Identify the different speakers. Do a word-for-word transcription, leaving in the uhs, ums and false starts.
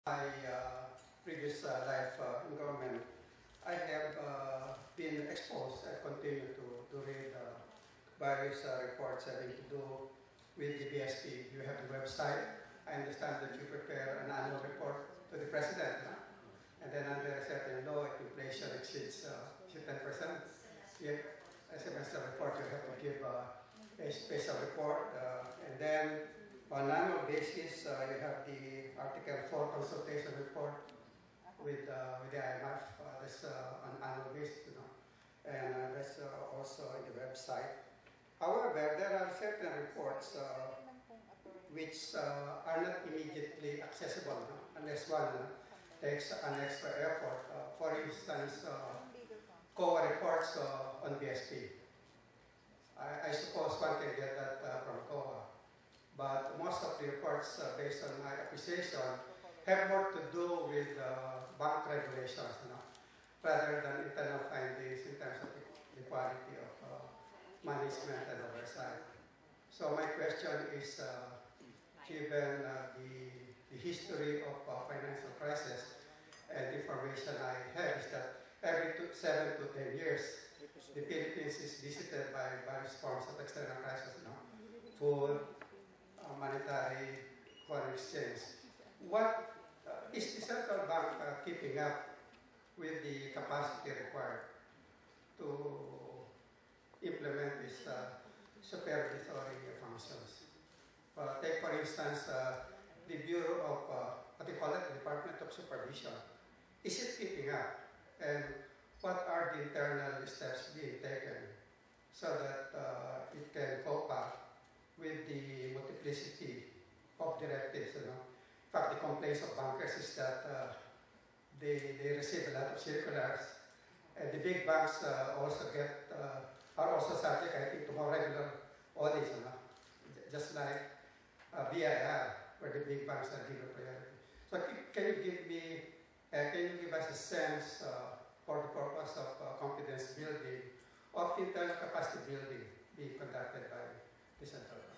Speaker 1: my uh, previous uh, life uh, in government, I have uh, been exposed and continue to, to read uh, various uh, reports having to do with the B S P. You have the website. I understand that you prepare an annual report to the president. Huh? And then under a certain law, if inflation exceeds uh, ten percent, you, as a semester report, you have to give uh, a special report. Uh, and then on an annual basis, uh, you have the Article four consultation report with, uh, with the I M F. Uh, that's uh, on an annual basis, you know. And uh, that's uh, also on the website. However, there are certain reports uh, which uh, are not immediately accessible, no? Unless one uh, takes an extra effort. Uh, for instance, uh, C O A reports uh, on B S P. I, I suppose one can get that uh, from C O A. But most of the reports, uh, based on my appreciation, have more to do with uh, bank regulations, you know, rather than internal findings in terms of the quality of uh, management and oversight. So my question is, uh, given uh, the, the history of uh, financial crisis and the information I have is that every two, seven to ten years, the Philippines is visited by various forms of external crisis, you know, food, uh, monetary, foreign exchange. What uh, is the central bank uh, keeping up with the capacity required to implement these uh, supervisory functions? Uh, take, for instance, uh, the Bureau of, uh, what do you call it, the Department of Supervision. Is it keeping up? And what are the internal steps being taken so that uh, it can cope up with the multiplicity of directives, you know? In fact, the complaints of bankers is that uh, they, they receive a lot of circulars, and the big banks uh, also get, uh, are also subject, I think, to more regular audits, you know? Just like uh, B I R, where the big banks are given priority. So can you give me, uh, can you give us a sense uh, for the purpose of uh, confidence building, of internal capacity building being conducted by the central bank?